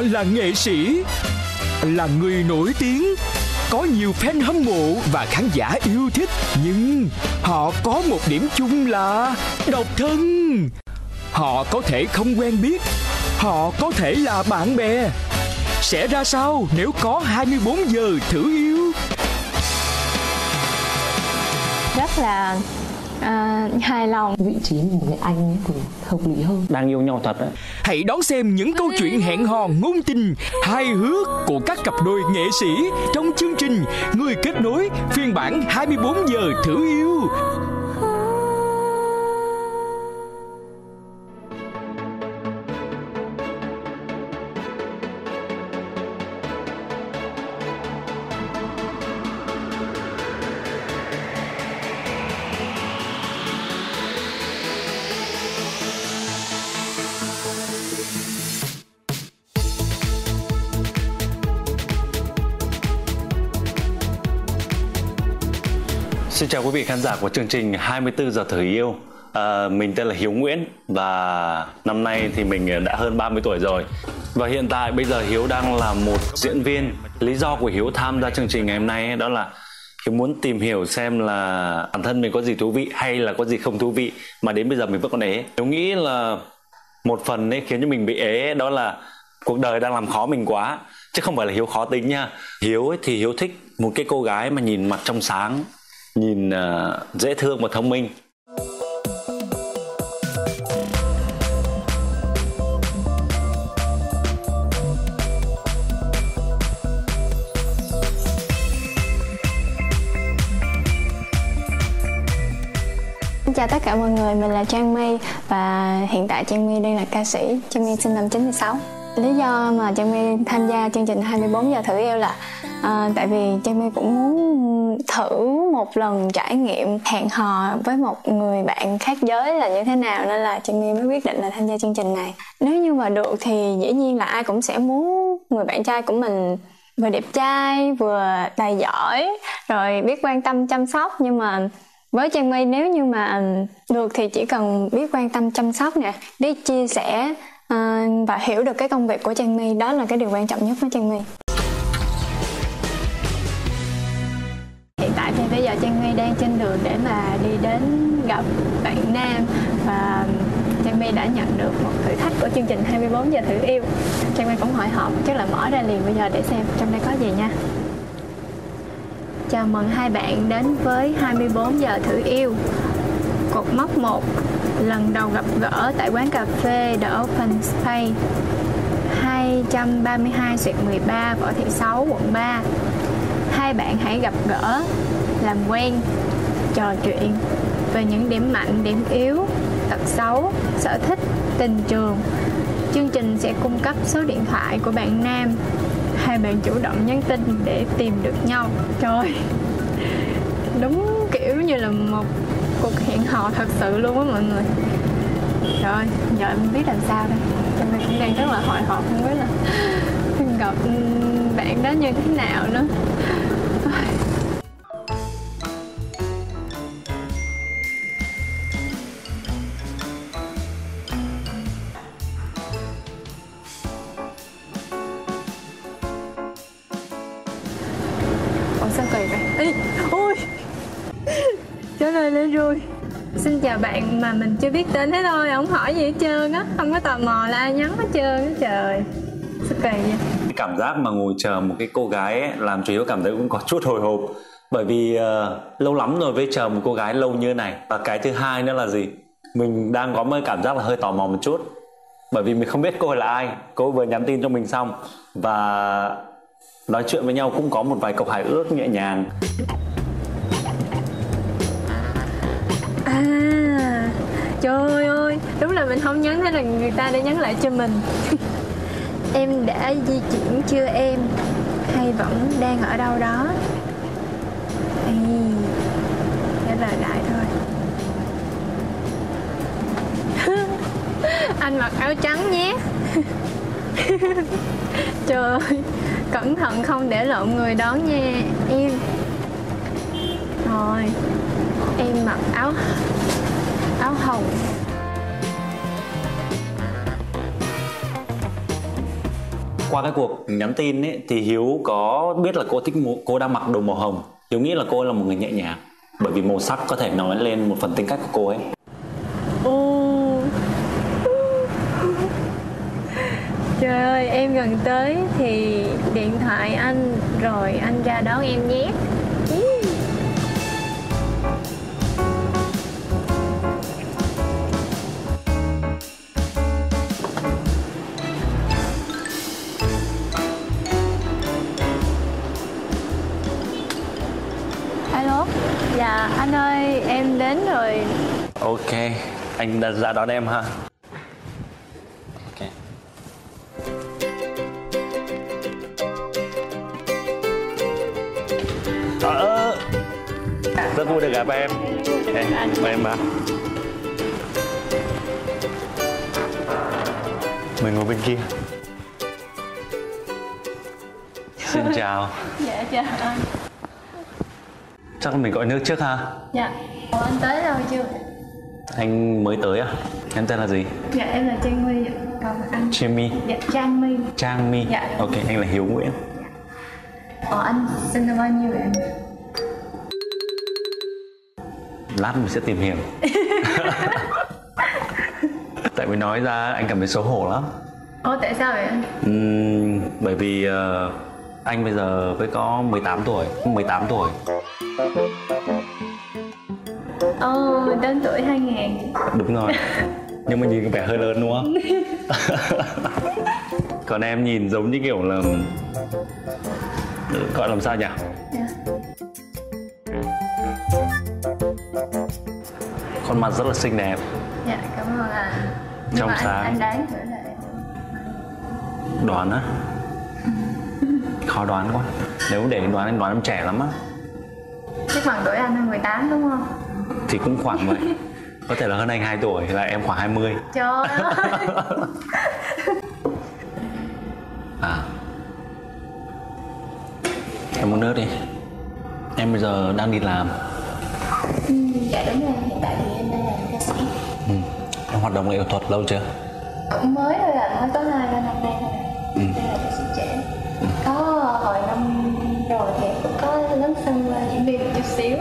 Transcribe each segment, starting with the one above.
Họ là nghệ sĩ, là người nổi tiếng, có nhiều fan hâm mộ và khán giả yêu thích. Nhưng họ có một điểm chung là độc thân. Họ có thể không quen biết, họ có thể là bạn bè. Sẽ ra sao nếu có 24 giờ thử yêu? Rất là hài lòng. Vị trí một người anh ấy thì hợp lý hơn. Đang yêu nhau thật đấy. Hãy đón xem những câu chuyện hẹn hò ngôn tình, hài hước của các cặp đôi nghệ sĩ trong chương trình Người kết nối phiên bản 24 giờ thử yêu. Xin chào quý vị khán giả của chương trình 24 giờ thử yêu. Mình tên là Hiếu Nguyễn và năm nay thì mình đã hơn 30 tuổi rồi. Và hiện tại bây giờ Hiếu đang là một diễn viên. Lý do của Hiếu tham gia chương trình ngày hôm nay đó là Hiếu muốn tìm hiểu xem là bản thân mình có gì thú vị hay là có gì không thú vị mà đến bây giờ mình vẫn còn ế. Hiếu nghĩ là một phần ấy khiến cho mình bị ế đó là cuộc đời đang làm khó mình quá, chứ không phải là Hiếu khó tính nha. Hiếu ấy thì Hiếu thích một cái cô gái mà nhìn mặt trong sáng, nhìn dễ thương và thông minh. Xin chào tất cả mọi người, mình là Trang My và hiện tại Trang My đang là ca sĩ. Trang My sinh năm 96. Lý do mà Trang My tham gia chương trình 24 giờ thử yêu là tại vì Trang My cũng muốn thử một lần trải nghiệm hẹn hò với một người bạn khác giới là như thế nào, nên là Trang My mới quyết định là tham gia chương trình này. Nếu như mà được thì dĩ nhiên là ai cũng sẽ muốn người bạn trai của mình vừa đẹp trai, vừa tài giỏi, rồi biết quan tâm chăm sóc. Nhưng mà với Trang My nếu như mà được thì chỉ cần biết quan tâm chăm sóc nè, biết chia sẻ và hiểu được cái công việc của Trang My, đó là cái điều quan trọng nhất với Trang My. Hiện tại thì bây giờ Trang My đang trên đường để mà đi đến gặp bạn nam và Trang My đã nhận được một thử thách của chương trình 24 giờ thử yêu. Trang My cũng hồi hộp, chắc là mở ra liền bây giờ để xem trong đây có gì nha. Chào mừng hai bạn đến với 24 giờ thử yêu. Cột mốc 1, lần đầu gặp gỡ tại quán cà phê The Open Space 232/13 Võ Thị Sáu, quận 3. Hai bạn hãy gặp gỡ, làm quen, trò chuyện về những điểm mạnh, điểm yếu, tật xấu, sở thích, tình trường. Chương trình sẽ cung cấp số điện thoại của bạn nam. Hai bạn chủ động nhắn tin để tìm được nhau. Trời, đúng kiểu như là một cuộc hẹn hò thật sự luôn á mọi người. Rồi, giờ em biết làm sao đây. Mình cũng đang rất là hồi hộp, không biết là gặp bạn đó như thế nào nữa. Sao kỳ vậy? Ê, ôi trả lời lên rồi. Xin chào bạn mà mình chưa biết tên thế thôi, không hỏi gì hết trơn á, không có tò mò là ai nhắn hết trơn á. Trời, sao kỳ vậy? Cái cảm giác mà ngồi chờ một cái cô gái ấy, làm cho Hiếu cảm thấy cũng có chút hồi hộp. Bởi vì lâu lắm rồi với chờ một cô gái lâu như này. Và cái thứ hai nữa là gì? Mình đang có một cảm giác là hơi tò mò một chút. Bởi vì mình không biết cô ấy là ai. Cô vừa nhắn tin cho mình xong và nói chuyện với nhau cũng có một vài câu hài ước nhẹ nhàng. À, trời ơi, đúng là mình không nhắn, thế là người ta đã nhắn lại cho mình. Em đã di chuyển chưa em? Hay vẫn đang ở đâu đó? Ê, trả lời lại thôi. Anh mặc áo trắng nhé. Trời ơi, cẩn thận không để lộn người đón nha em. Rồi, em mặc áo hồng. Qua cái cuộc nhắn tin ấy thì Hiếu có biết là cô đang mặc đồ màu hồng. Hiếu nghĩ là cô là một người nhẹ nhàng, bởi vì màu sắc có thể nói lên một phần tính cách của cô ấy. Trời ơi, em gần tới thì điện thoại anh rồi anh ra đón em nhé. Alo, dạ anh ơi, em đến rồi. Ok, anh đã ra đón em ha. Ok. Rất vui được gặp em. Mời em vào. Mình ngồi bên kia. Xin chào. Dạ chào anh. Chắc là mình gọi nước trước ha. Dạ. Ủa, anh tới đâu chưa? Anh mới tới à? Em tên là gì? Dạ em là Trang My. Còn anh? Jamie. Dạ Trang My. Trang My. Dạ. Ok, anh là Hiếu Nguyễn. Anh sinh năm bao nhiêu vậy? Lát mình sẽ tìm hiểu. Tại vì nói ra anh cảm thấy xấu hổ lắm. Ồ, tại sao vậy anh? Bởi vì anh bây giờ mới có 18 tuổi. 18 tuổi. Ồ, đến tuổi 2000. Đúng rồi. Nhưng mà nhìn có vẻ hơi lớn đúng không? Còn em nhìn giống như kiểu là gọi làm sao nhỉ? Dạ. Khuôn mặt rất là xinh đẹp. Dạ, cảm ơn anh. Trong sáng. Anh đoán thử là em. Đoán á? Khó đoán quá. Nếu để đoán anh đoán em trẻ lắm á. Chắc bằng tuổi anh hơn 18 đúng không? Thì cũng khoảng vậy. Có thể là hơn anh 2 tuổi, là em khoảng 20. Trời ơi. À, em uống nước đi. Em bây giờ đang đi làm. Dạ đúng rồi, hiện tại thì em đang làm ca sĩ. Em hoạt động nghệ thuật lâu chưa? Cũng mới thôi à, mới có 2-3 năm nay thôi. Đây là ca sĩ trẻ. Có hồi năm rồi thì em cũng có lấn sân diễn viên một chút xíu.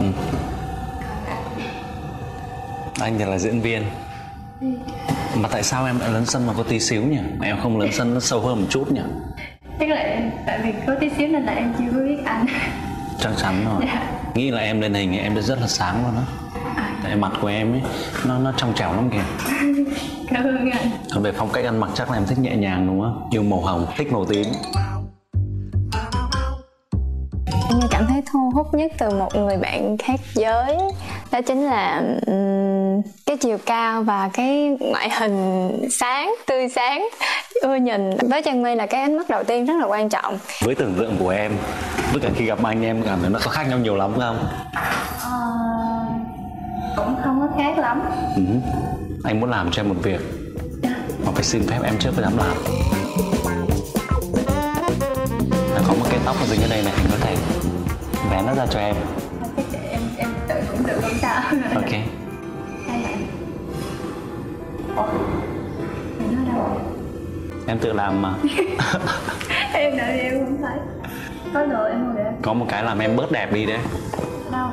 Anh thì là diễn viên. Mà tại sao em lại lấn sân mà có tí xíu nhỉ? Mà em không lấn sân nó sâu hơn một chút nhỉ? Chắc là tại vì có tí xíu nên là em chưa có biết anh. Chắc chắn rồi. Dạ. Nghĩ là em lên hình em rất là sáng luôn á. Tại mặt của em ấy nó trong trẻo lắm kìa. Cảm ơn anh. Còn về phong cách ăn mặc chắc là em thích nhẹ nhàng đúng không? Yêu màu hồng, thích màu tím. Em cảm thấy thu hút nhất từ một người bạn khác giới đó chính là cái chiều cao và cái ngoại hình sáng, tươi sáng, ưa nhìn. Với Trang My là cái ánh mắt đầu tiên rất là quan trọng. Với tưởng tượng của em, với cả khi gặp anh em cảm thấy nó có khác nhau nhiều lắm không? Cũng không có khác lắm. Anh muốn làm cho em một việc mà phải xin phép em trước mới dám làm. Nó có một cái tóc ở dính ở đây này, anh có thể vén nó ra cho em. Em tự cũng được không sao. Ok. Hay là ủa, mày nói đâu rồi? Em tự làm mà. Em đợi em không thấy. Có đồ em không để. Có một cái làm em bớt đẹp đi đấy. Đâu?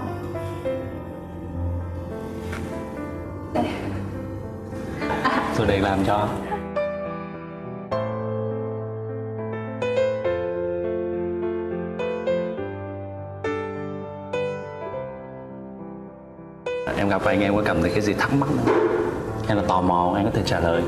Đây. Rồi để làm cho. Em gặp anh em có cảm thấy cái gì thắc mắc không? Hay là tò mò anh có thể trả lời?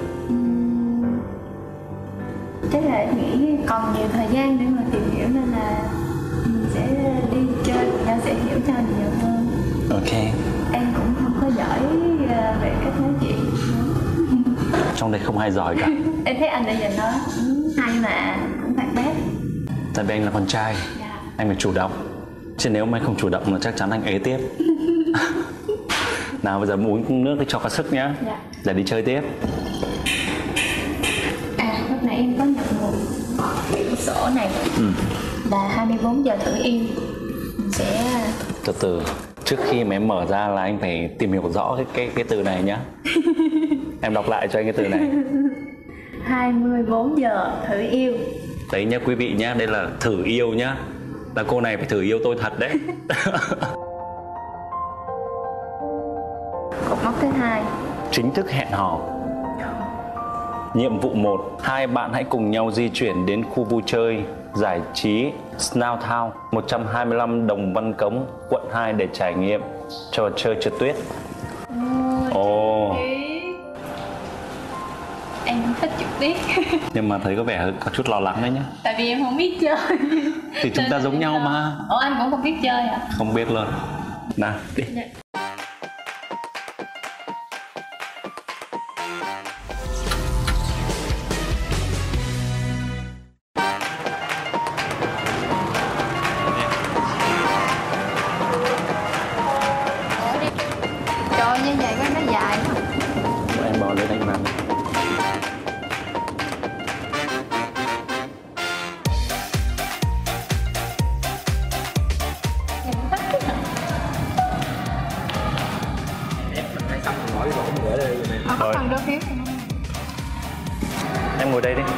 Chắc là em nghĩ còn nhiều thời gian để mà tìm hiểu nên là mình sẽ đi chơi cùng nhau sẽ hiểu nhau nhiều hơn. Ok. Em cũng không có giỏi về cách nói chuyện. Trong đây không ai giỏi cả. Em thấy anh bây giờ nói hay mà cũng hoạt bát. Tại vì anh là con trai. Dạ. Anh phải chủ động. Chứ nếu mà anh không chủ động là chắc chắn anh ế tiếp. Nào bây giờ uống nước cho có sức nhá. Dạ. Để đi chơi tiếp. À lúc nãy em có nhận một quyển sổ này là 24 giờ thử yêu. Mình sẽ Từ từ, trước khi mà em mở ra là anh phải tìm hiểu rõ cái từ này nhá. Em đọc lại cho anh cái từ này. 24 giờ thử yêu. Đấy nhá quý vị nhá, đây là thử yêu nhá. Là cô này phải thử yêu tôi thật đấy. Cột mốc thứ 2. Chính thức hẹn hò. Nhiệm vụ 1, hai bạn hãy cùng nhau di chuyển đến khu vui chơi giải trí Snow Town 125 Đồng Văn Cống, quận 2 để trải nghiệm trò chơi trượt tuyết. Ồ. Em thích trượt tuyết. Nhưng mà thấy có vẻ có chút lo lắng đấy nhá. Tại vì em không biết chơi. Thì chúng ta giống nhau mà. Ủa anh cũng không biết chơi à? Không biết luôn. Nào, đi. Trời như vậy nó dài quá. Em bò lên anh làm. Có phần đôi phiếu. Em ngồi đây đi.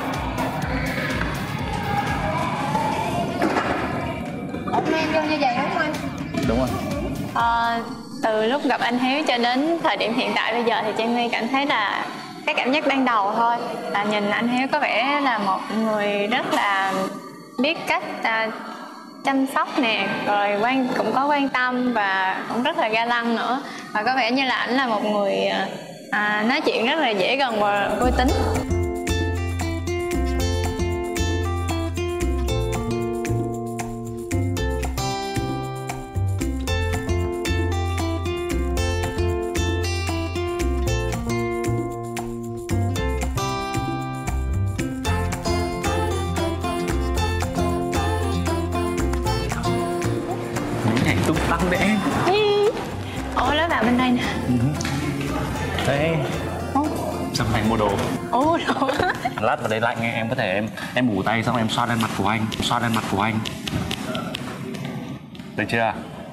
Ủa em vô như vậy đúng không anh? Đúng rồi. Từ lúc gặp anh Hiếu cho đến thời điểm hiện tại bây giờ thì Trang My cảm thấy là cái cảm giác ban đầu thôi là nhìn anh Hiếu có vẻ là một người rất là biết cách chăm sóc nè, rồi cũng có quan tâm và cũng rất là ga lăng nữa, và có vẻ như là ảnh là một người nói chuyện rất là dễ gần và vui tính. Nhảy tung tăng đấy em. Ủa lối vào bên đây nè. Đây. Xong thành mua đồ. Ồ đồ. Lát vào đây lạnh em có thể em ủ tay xong em xoa lên mặt của anh, xoa lên mặt của anh. Được chưa?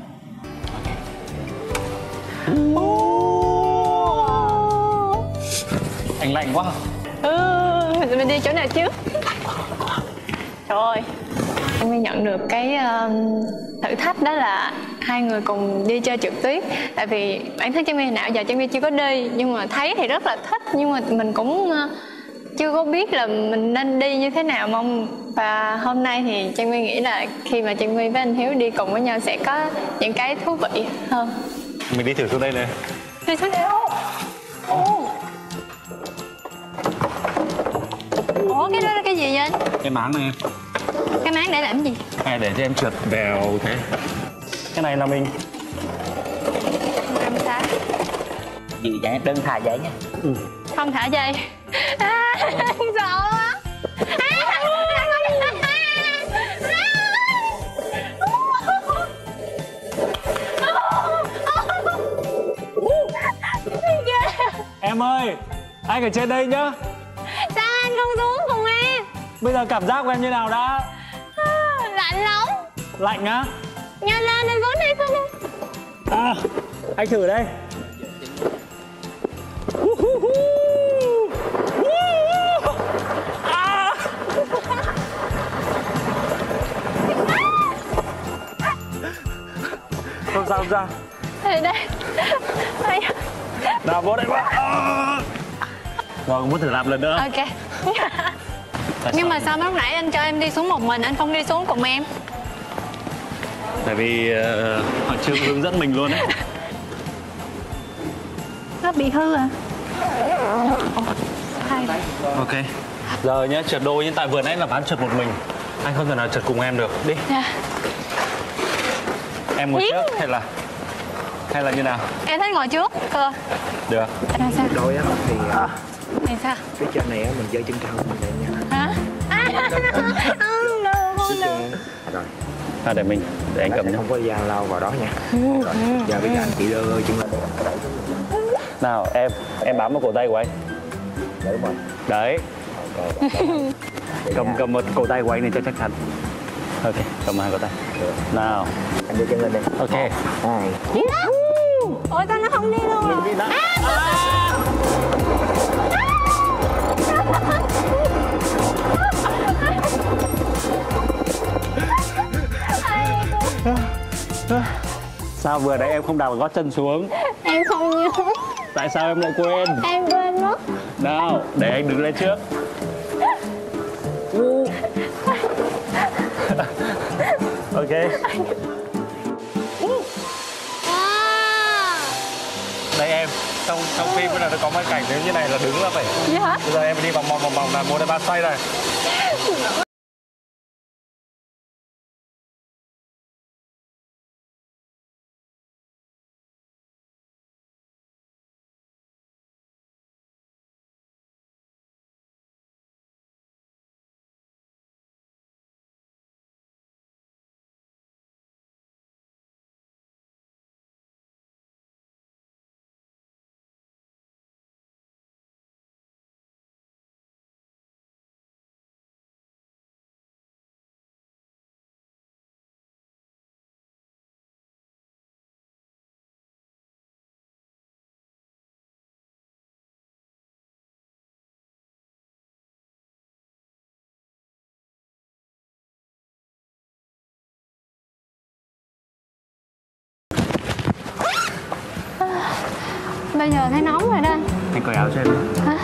Anh lạnh quá. Mình đi chỗ nào trước? Trời ơi, em mới nhận được cái thử thách đó là hai người cùng đi chơi trượt tuyết. Tại vì bản thân Trang My nào giờ Trang My chưa có đi, nhưng mà thấy thì rất là thích, nhưng mà mình cũng chưa có biết là mình nên đi như thế nào mong. Và hôm nay thì Trang My nghĩ là khi mà Trang My với anh Hiếu đi cùng với nhau sẽ có những cái thú vị hơn. Mình đi thử xuống đây này. Đi xuống đây. Ủa cái đó là cái gì vậy anh? Cái máng này em. Cái máng để làm gì? Hay để cho em trượt vèo thế. Cái này là mình Làm sao? Gì vậy? Đơn thà vậy nha. Không thả dây. Sợ quá. Em ơi, anh ở trên đây nhá. Sao anh không xuống cùng em? Bây giờ cảm giác của em như nào đã? Lạnh lắm. Lạnh á? Nhanh lên em xuống đây không? Anh thử đây. Không sao, không sao. Đây đây. Đây. Nào vô đây quá. Rồi muốn thử làm lần nữa. Ok. Nhưng mà sao lúc nãy anh cho em đi xuống một mình, anh không đi xuống cùng em? Tại vì họ chưa hướng dẫn mình luôn đấy. Nó bị hư à? Ok. Giờ nhá, trượt đôi, nhưng tại vừa nãy là bán trượt một mình. Anh không thể nào trượt cùng em được. Đi. Em ngồi trước hay là như nào? Em thích ngồi trước cơ. Được. Là sao? Đôi á thì Thì sao? cái chân này á mình giơ chân cao mình đây nha. Hả? Không được, không được. Rồi. Để anh cầm nhá. Không có dao lao vào đó nha. Rồi. Giờ bây giờ anh chị đưa chân lên. Nào, em bám vào cổ tay của anh. Dạ đúng rồi. Đấy. Cầm một cổ tay của anh này cho chắc chắn. Ok, cầm hai cổ tay. Nào. Anh đưa chân lên đây. Ok. 1, 2. Ủa sao nó không đi luôn rồi? Đi đã. Sao vừa nãy em không đặt gót chân xuống? Em không nhớ. Tại sao em lại quên? Em quên mất. Nào, để anh đứng lên trước. Ok. Đây em, trong phim bây giờ nó có mấy cảnh nếu như này là đứng là phải. Gì hả? Bây giờ em đi vòng vòng là 1 2 3 xoay này. Bây giờ thấy nóng rồi đó. Anh cởi áo cho em đi. Hả?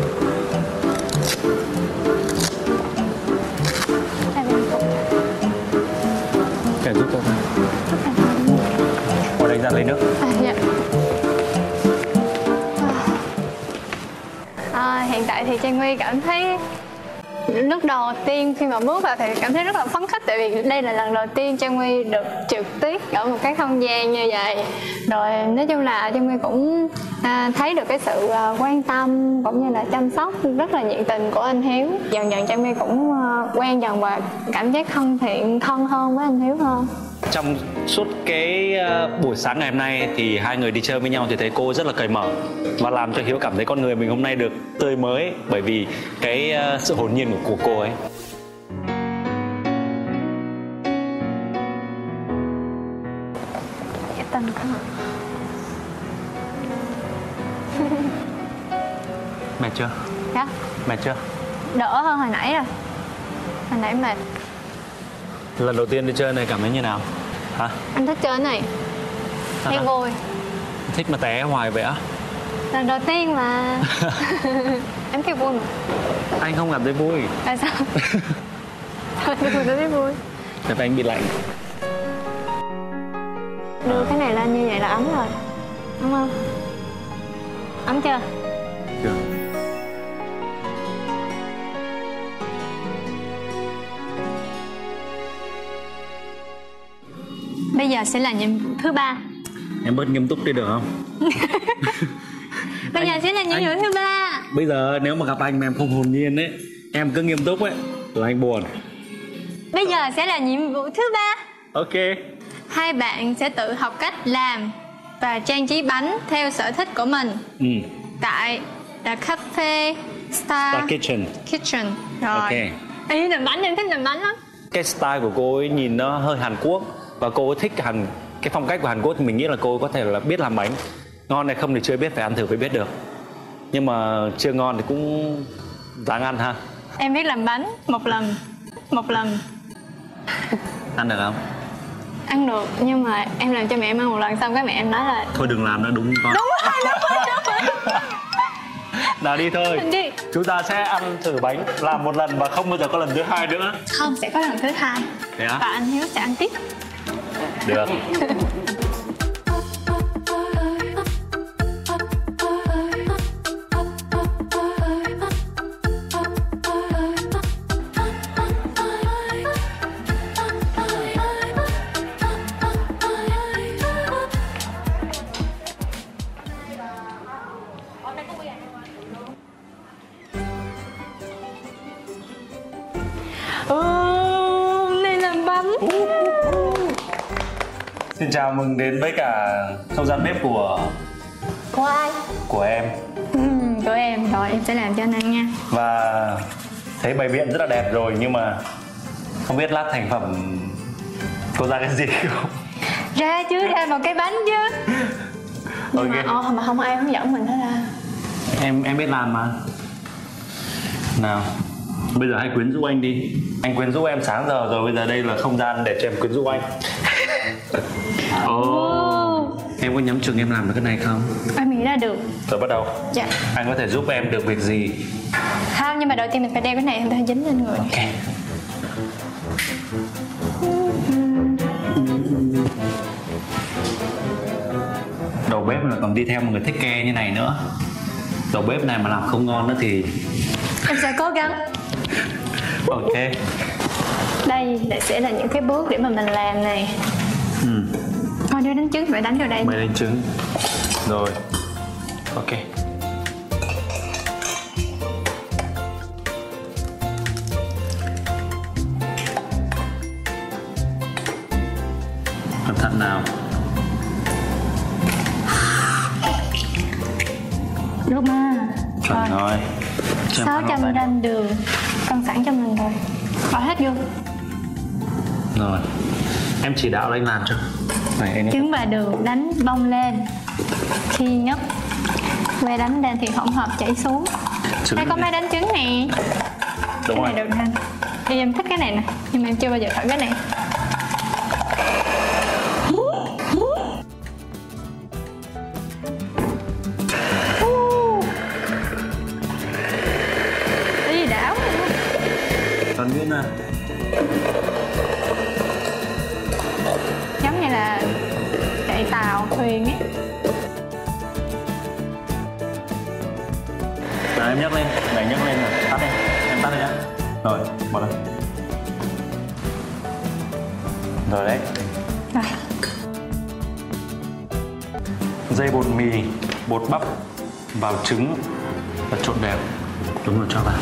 Cởi giúp tôi. Qua đây ra lấy nước. Dạ. Hiện tại thì Trang My cảm thấy lúc đầu tiên khi mà bước vào thì cảm thấy rất là phấn khích, tại vì đây là lần đầu tiên Trang My được trực tiếp ở một cái không gian như vậy. Rồi nói chung là Trang My cũng thấy được cái sự quan tâm cũng như là chăm sóc rất là nhiệt tình của anh Hiếu. Dần dần Trang My cũng quen dần và cảm giác thân hơn với anh Hiếu hơn. Trong suốt cái buổi sáng ngày hôm nay thì hai người đi chơi với nhau thì thấy cô rất là cởi mở và làm cho Hiếu cảm thấy con người mình hôm nay được tươi mới bởi vì cái sự hồn nhiên của cô ấy. Dạ tình không? Mệt chưa? Dạ. Mệt chưa? Đỡ hơn hồi nãy rồi. Hồi nãy mệt. Lần đầu tiên đi chơi này cảm thấy như nào? Hả? Anh thích chơi cái này. Thấy vui. Thích mà té hoài vậy á? Lần đầu tiên mà. Em thấy vui mà. Anh không cảm thấy vui. Tại sao? Thôi tôi thấy vui. Tại vì anh bị lạnh. Đưa cái này lên như vậy là ấm rồi. Đúng không? Ấm chưa? Chưa. Bây giờ sẽ là nhiệm vụ thứ 3. Em bớt nghiêm túc đi được không? Bây giờ sẽ là nhiệm vụ thứ 3. Bây giờ nếu mà gặp anh mà em không hồn nhiên ấy, em cứ nghiêm túc ấy là anh buồn. Bây giờ sẽ là nhiệm vụ thứ 3. Ok. Hai bạn sẽ tự học cách làm và trang trí bánh theo sở thích của mình. Tại The Cafe Star Kitchen. Rồi. Ok. Ý làm bánh, em thích làm bánh lắm. Cái style của cô ấy nhìn nó hơi Hàn Quốc và cô ấy thích cái phong cách của Hàn Quốc thì mình nghĩ là cô ấy có thể là biết làm bánh. Ngon hay không thì chưa biết, phải ăn thử mới biết được. Nhưng mà chưa ngon thì cũng đáng ăn ha. Em biết làm bánh một lần. Ăn được không? Ăn được, nhưng mà em làm cho mẹ em ăn một lần xong cái mẹ em nói là thôi đừng làm nữa, đúng con. Đúng rồi. Nào đi thôi. Đi. Chúng ta sẽ ăn thử bánh, làm một lần và không bao giờ có lần thứ hai nữa. Không, sẽ có lần thứ hai. Thế á? Và anh Hiếu sẽ ăn tiếp. Được. Này làm bánh. Xin chào mừng đến với cả không gian bếp của ai? Của em. Của em, rồi em sẽ làm cho anh ăn nha. Và thấy bày biện rất là đẹp rồi nhưng mà không biết lát thành phẩm có ra cái gì không? Ra chứ, ra một cái bánh chứ. Nhưng Ok. mà không ai hướng dẫn mình hết ra. Em biết làm mà. Nào, bây giờ hãy quyến rũ anh đi. Anh quyến rũ em sáng giờ rồi, bây giờ đây là không gian để cho em quyến rũ anh. Em có nhắm chừng em làm được cái này không? Em nghĩ ra được. Rồi bắt đầu. Dạ. Anh có thể giúp em được việc gì? Không, nhưng mà đầu tiên mình phải đeo cái này không thôi dính lên người. Ok. Đầu bếp là còn đi theo một người thích ke như này nữa. Đầu bếp này mà làm không ngon nữa thì Em sẽ cố gắng. ok. Đây sẽ là những cái bước để mà mình làm này. Thôi đưa đánh trứng phải đánh vào đây. Mày đánh trứng. Rồi. Ok. Cẩn thận nào. Được mà. Chuẩn rồi. 600 gram đường cân sẵn cho mình rồi. Bỏ hết vô. Rồi. Em chỉ đạo anh làm cho. Này em. Trứng và đường đánh bông lên. Khi nhấp que đánh lên thì hỗn hợp chảy xuống. Đây có máy đánh trứng nè. Đúng cái rồi. này được anh. Thì em thích cái này nè, nhưng mà em chưa bao giờ thử cái này. Đi đảo. Còn biết nè. Giống như là chạy tàu thuyền ấy. Rồi em nhấc lên, này nhấc lên rồi, tắt đi, em tắt đi nhá. Rồi, bỏ lên. Rồi đấy. Rồi. Dây bột mì, bột bắp vào trứng và trộn đều. Đúng rồi, cho vào.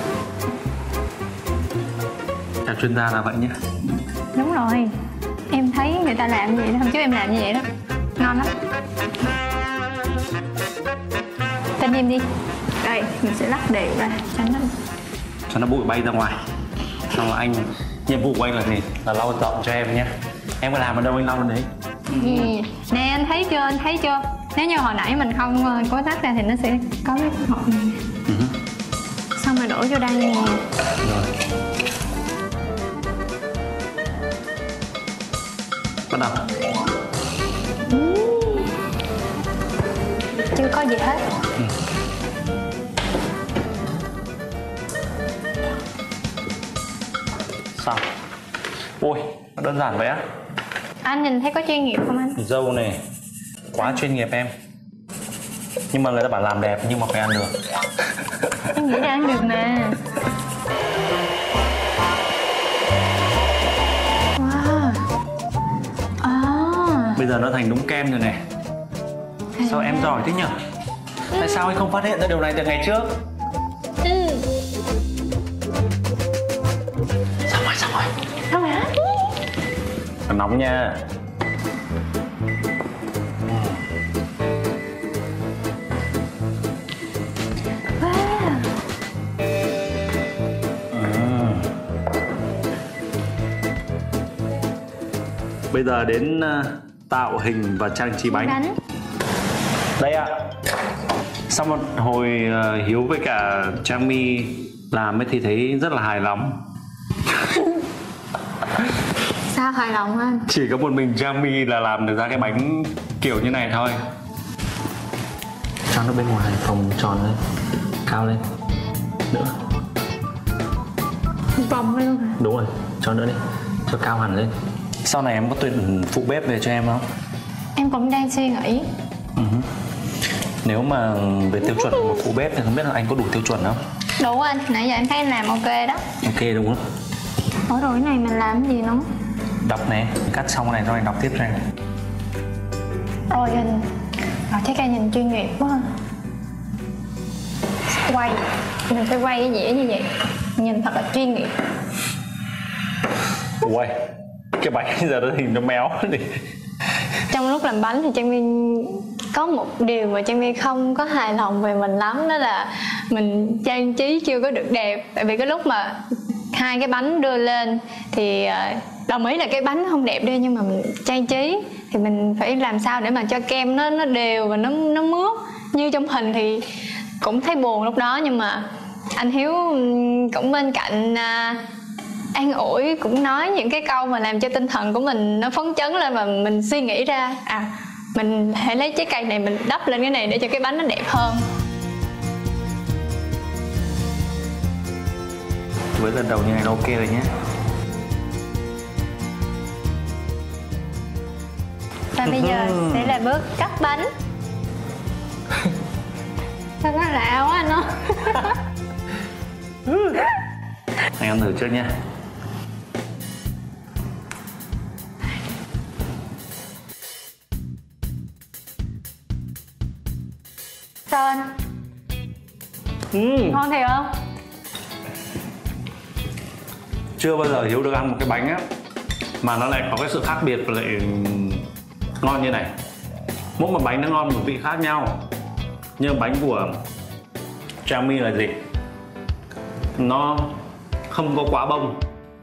Theo chuyên gia là vậy nhé. Đúng rồi. Em thấy người ta làm như vậy đó, hôm trước em làm như vậy đó. Ngon lắm. Tin em đi. Đây, mình sẽ lắc đều ra Cho nó bụi bay ra ngoài. Xong rồi anh, nhiệm vụ của anh là gì? Là lau dọn cho em nhé. Em có làm ở đâu anh lau ở đấy. Nè anh thấy chưa, anh thấy chưa? Nếu như hồi nãy mình không cố tắt ra thì nó sẽ có cái hộp này. Xong rồi đổ vô đây nè. Rồi. Bắt đầu. Chưa có gì hết. Xong. Ôi, nó đơn giản vậy á. Anh nhìn thấy có chuyên nghiệp không anh? Dâu này quá chuyên nghiệp em. Nhưng mà người ta bảo làm đẹp nhưng mà phải ăn được. Em nghĩ là ăn được mà. Wow. Bây giờ nó thành đúng kem rồi này. Sao em giỏi thế nhỉ? Tại sao anh không phát hiện ra điều này từ ngày trước? Xong rồi, xong rồi. Không hả? Nóng nha. Wow. Bây giờ đến tạo hình và trang trí bánh. Đánh. Đây ạ. Sau một hồi Hiếu với cả Trang My làm ấy thì thấy rất là hài lòng. Sao hài lòng anh? Chỉ có một mình Trang My là làm được ra cái bánh kiểu như này thôi. Cho nó bên ngoài phồng tròn lên, cao lên nữa. Vòng luôn hả? Đúng rồi, cho nữa đi, cho cao hẳn lên. Sau này em có tuyển phụ bếp về cho em không? Em cũng đang suy nghĩ. Nếu mà về tiêu chuẩn của một phụ bếp thì không biết là anh có đủ tiêu chuẩn không? Đủ anh, nãy giờ em thấy anh làm ok đó. Ok đúng không? Ủa rồi cái này mình làm cái gì nó? Đọc nè, cắt xong cái này rồi anh đọc tiếp ra. Rồi anh. Rồi thấy cây nhìn chuyên nghiệp quá ha. Quay. Mình phải quay cái dĩa như vậy. Nhìn thật là chuyên nghiệp. Ui, cái bánh giờ nó hình nó méo đi. Trong lúc làm bánh thì Trang My có một điều mà Trang My không có hài lòng về mình lắm. Đó là mình trang trí chưa có được đẹp. Tại vì cái lúc mà hai cái bánh đưa lên thì đồng ý là cái bánh không đẹp đi, nhưng mà mình trang trí thì mình phải làm sao để mà cho kem nó đều và nó mướt như trong hình thì cũng thấy buồn lúc đó. Nhưng mà anh Hiếu cũng bên cạnh an ủi, cũng nói những cái câu mà làm cho tinh thần của mình nó phấn chấn lên, và mình suy nghĩ ra mình hãy lấy trái cây này mình đắp lên cái này để cho cái bánh nó đẹp hơn. Với lần đầu như này nó ok rồi nhé. Và bây giờ sẽ là bước cắt bánh. Sao nó lạ quá anh ơi. Anh ăn thử trước nha. Sao anh? Ngon thiệt không? Chưa bao giờ Hiếu được ăn một cái bánh á mà nó lại có cái sự khác biệt và lại ngon như này. Mỗi một bánh nó ngon một vị khác nhau. Nhưng bánh của Trang My là gì? Nó không có quá bông.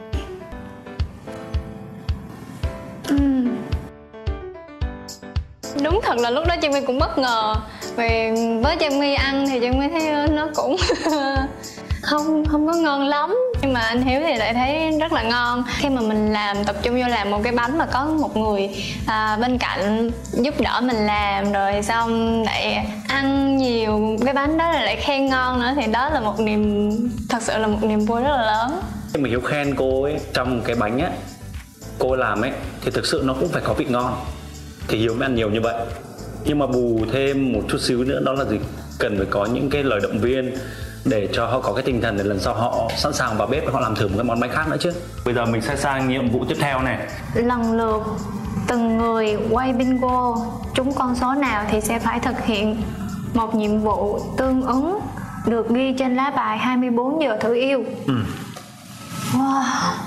Đúng thật là lúc đó Trang My cũng bất ngờ. Vì với Trang My ăn thì Trang My thấy nó cũng không có ngon lắm, nhưng mà anh Hiếu thì lại thấy rất là ngon. Khi mà mình tập trung vô làm một cái bánh mà có một người bên cạnh giúp đỡ mình làm, rồi xong lại ăn nhiều cái bánh đó rồi lại khen ngon nữa, thì đó là một niềm, thật sự là một niềm vui rất là lớn. Khi mà Hiếu khen cô ấy trong cái bánh á, cô làm ấy thì thực sự nó cũng phải có vị ngon thì Hiếu mới ăn nhiều như vậy. Nhưng mà bù thêm một chút xíu nữa đó là gì? Cần phải có những cái lời động viên để cho họ có cái tinh thần để lần sau họ sẵn sàng vào bếp và họ làm thử một cái món bánh khác nữa chứ. Bây giờ mình sẽ sang nhiệm vụ tiếp theo này. Lần lượt từng người quay bingo trúng con số nào thì sẽ phải thực hiện một nhiệm vụ tương ứng được ghi trên lá bài 24 giờ thử yêu. Wow.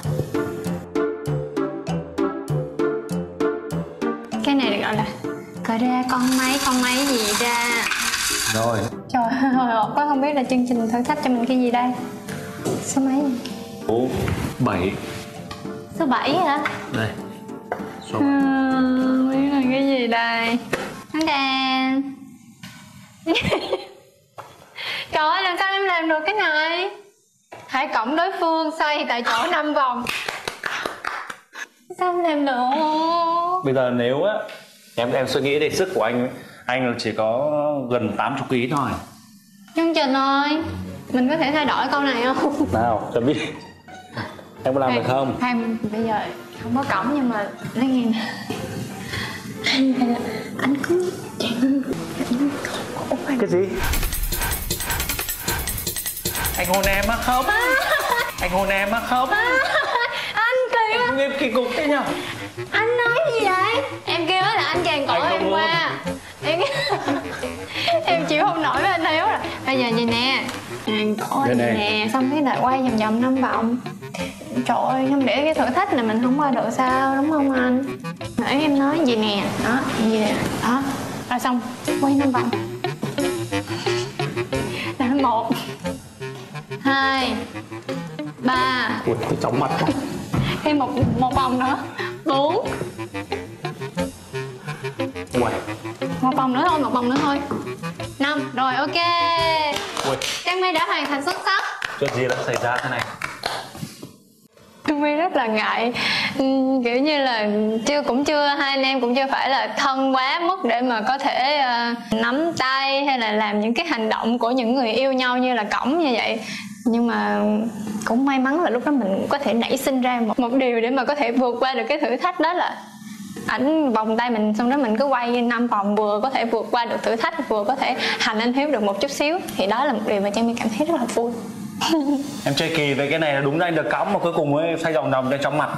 Cái này được gọi là cởi ra con máy gì ra. Rồi. Trời ơi, hồi hộp quá, không biết là chương trình thử thách cho mình cái gì đây. Số mấy? Số 7. Số 7 hả? Đây. Số Không biết là cái gì đây. Hắn đàn. Trời ơi, làm sao em làm được cái này? Hãy cộng đối phương xoay tại chỗ 5 vòng. Sao em làm được? Bây giờ nếu á em suy nghĩ đi, sức của anh chỉ có gần 80 kg thôi. Chương trình ơi, mình có thể thay đổi câu này không? Nào, chuẩn bị. Em có làm được không? Hay bây giờ không có cổng nhưng mà lấy nghe nè. Hay là anh cứ chạy Cái gì? Anh hôn em á không? Anh hôn em á không? Anh kỳ quá. Em kỳ cục thế nhở? Anh nói gì vậy? Em kêu là anh chàng cổ em qua. Em chịu không nổi với anh Hiếu rồi. Bây giờ vậy nè, chàng cổ vậy nè, xong cái là quay vòng vòng 5 vòng. Trời ơi, không để cái thử thách này mình không qua được sao, đúng không anh? Nãy em nói gì nè, đó, gì nè, đó. Rồi xong, quay 5 vòng. Đó, 1 2 3. Ui, tôi chóng mặt quá. Thêm một vòng nữa. 4. Ui. Một vòng nữa thôi. 5. Rồi, ok. Ui. Trang My đã hoàn thành xuất sắc. Chuyện gì đã xảy ra thế này? Trang My rất là ngại, kiểu như là hai anh em cũng chưa phải là thân quá mức để mà có thể nắm tay hay là làm những cái hành động của những người yêu nhau như là cõng như vậy. Nhưng mà cũng may mắn là lúc đó mình có thể nảy sinh ra một điều để mà có thể vượt qua được cái thử thách, đó là ảnh vòng tay mình, xong đó mình cứ quay 5 vòng, vừa có thể vượt qua được thử thách, vừa có thể hành anh Hiếu được một chút xíu. Thì đó là một điều mà Trang My cảm thấy rất là vui. Em chơi kỳ về cái này là đúng ra anh được cõng mà cuối cùng ấy xoay vòng vòng cho chóng mặt.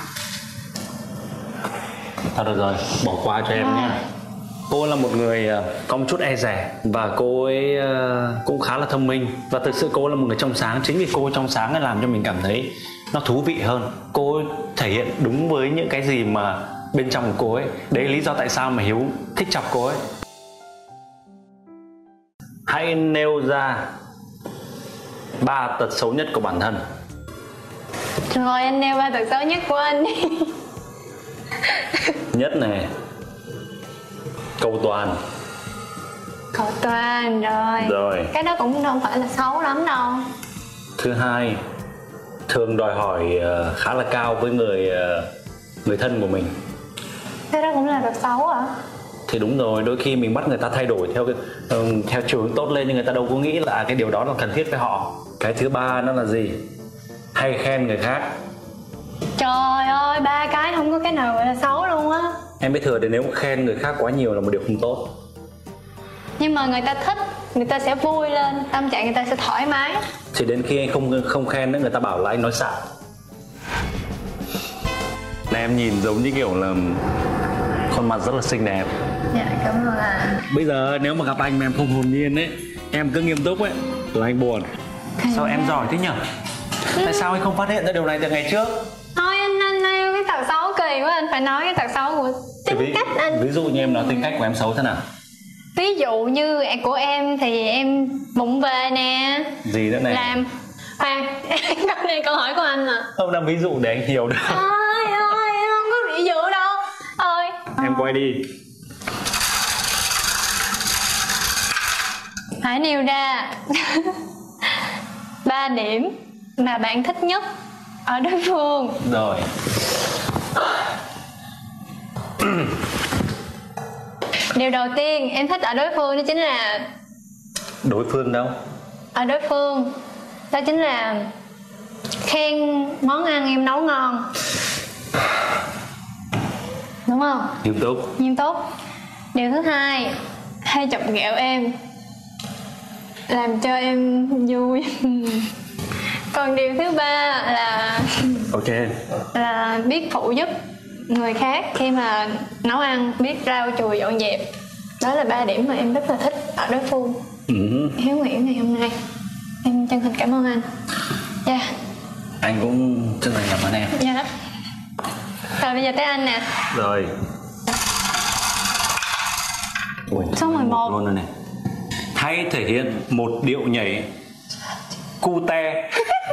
Thôi được rồi, bỏ qua cho em nhé. Cô là một người có một chút e dè và cô ấy cũng khá là thông minh, và thực sự cô là một người trong sáng. Chính vì cô trong sáng ấy làm cho mình cảm thấy nó thú vị hơn. Cô ấy thể hiện đúng với những cái gì mà bên trong của cô ấy. Đấy là lý do tại sao mà Hiếu thích chọc cô ấy. Hãy nêu ra 3 tật xấu nhất của bản thân. Rồi anh nêu 3 tật xấu nhất của anh đi. Nhất này, cầu toàn. Cầu toàn rồi. Rồi. Cái đó cũng đâu phải là xấu lắm đâu. Thứ hai, thường đòi hỏi khá là cao với người thân của mình. Thế đó cũng là tật xấu hả? Thì đúng rồi, đôi khi mình bắt người ta thay đổi theo chiều hướng tốt lên, nhưng người ta đâu có nghĩ là cái điều đó là cần thiết với họ. Cái thứ ba nó là gì? Hay khen người khác. Trời ơi, 3 cái không có cái nào gọi là xấu luôn á. Em biết thừa thì nếu khen người khác quá nhiều là một điều không tốt. Nhưng mà người ta thích, người ta sẽ vui lên, tâm trạng người ta sẽ thoải mái. Chỉ đến khi anh không khen nữa, người ta bảo là anh nói xạo. Này em nhìn giống như kiểu là khuôn mặt rất là xinh đẹp. Dạ, cảm ơn ạ. Bây giờ nếu mà gặp anh mà em không hồn nhiên ấy, em cứ nghiêm túc ấy, là anh buồn. Sao em giỏi thế nhở? Tại sao anh không phát hiện ra điều này từ ngày trước? Thôi anh cái tật xấu kỳ quá, anh phải nói cái tật xấu của tính cách anh. Ví dụ như em nói tính cách của em xấu thế nào? Ví dụ như của em thì em bụng về nè. Gì nữa này? Làm khoan, câu này câu hỏi của anh mà. Không, đang ví dụ để anh hiểu được. Ôi ơi, em không có ví dụ đâu. Ôi. Em quay đi. Hãy nêu ra 3 điểm mà bạn thích nhất ở đối phương. Rồi. Điều đầu tiên em thích ở đối phương đó chính là... Đối phương đâu? Ở đối phương đó chính là khen món ăn em nấu ngon. Đúng không? Nghiêm túc. Nghiêm túc. Điều thứ hai, hay chọc ghẹo em, làm cho em vui. Còn điều thứ ba là Ok. là biết phụ giúp người khác khi mà nấu ăn, biết rau chùi dọn dẹp. Đó là 3 điểm mà em rất là thích ở đối phương. Hiếu Nguyễn ngày hôm nay em chân thành cảm ơn anh. Dạ. Anh cũng chân thành cảm ơn em. Dạ. Rồi bây giờ tới anh nè. Rồi. Ui, Số 11 luôn rồi này. Hay thể hiện một điệu nhảy cute.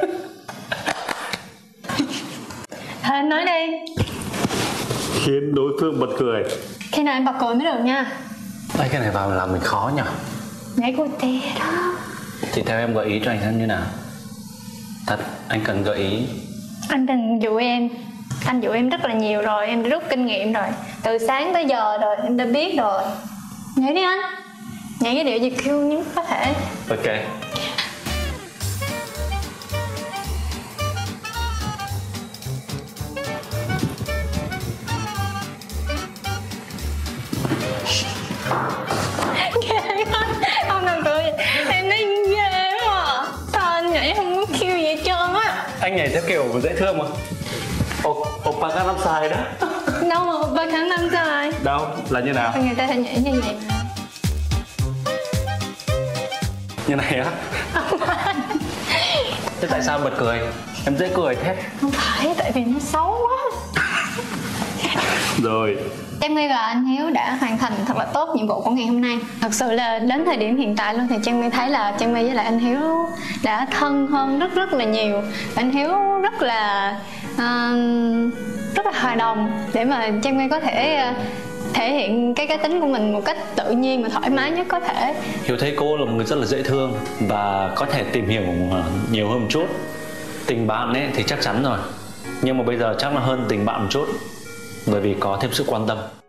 Thôi anh nói đi. Khiến đối phương bật cười. Khi nào em bật cười mới được nha. Ê, cái này vào làm mình khó nhỉ? Nhảy cute đó. Thì theo em gợi ý cho anh xem như nào? Thật, anh cần gợi ý. Anh đừng dụ em. Anh dụ em rất là nhiều rồi, em đã rút kinh nghiệm rồi. Từ sáng tới giờ rồi, em đã biết rồi. Nhảy đi anh. Nhảy cái điệu gì kêu nhất có thể. Ok. Ghê quá. Không cần cười. Em nói ghê quá à. Sao anh nhảy không có kêu gì hết trơn á. Anh nhảy theo kiểu dễ thương mà. Oppa Gangnam Style đó. Đâu mà ba khả năng sai. Đâu, là như nào? Người ta phải nhảy như vậy. Như này á? Thế tại sao bật cười? Em dễ cười thế. Không phải, tại vì nó xấu quá. Rồi. Em nghĩ là anh Hiếu đã hoàn thành thật là tốt nhiệm vụ của ngày hôm nay. Thật sự là đến thời điểm hiện tại luôn thì Trang My thấy là Trang My với lại anh Hiếu đã thân hơn rất là nhiều. Anh Hiếu rất là hòa đồng để mà Trang My có thể thể hiện cái cá tính của mình một cách tự nhiên và thoải mái nhất có thể. Hiếu thấy cô là một người rất là dễ thương và có thể tìm hiểu nhiều hơn một chút. Tình bạn ấy thì chắc chắn rồi, nhưng mà bây giờ chắc là hơn tình bạn một chút, bởi vì có thêm sự quan tâm.